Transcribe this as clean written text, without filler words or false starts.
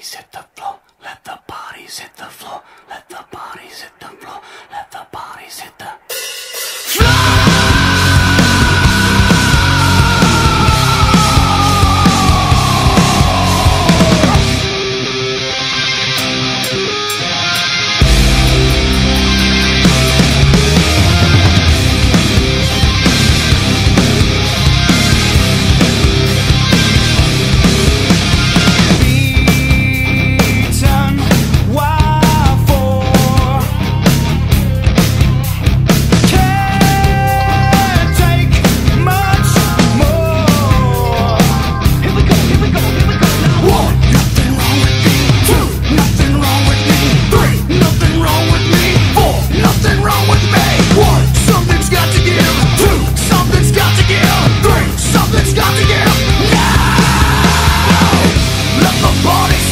bodies hit the floor. Let the bodies hit the floor. Let the bodies hit the floor. Let the bodies hit the bodies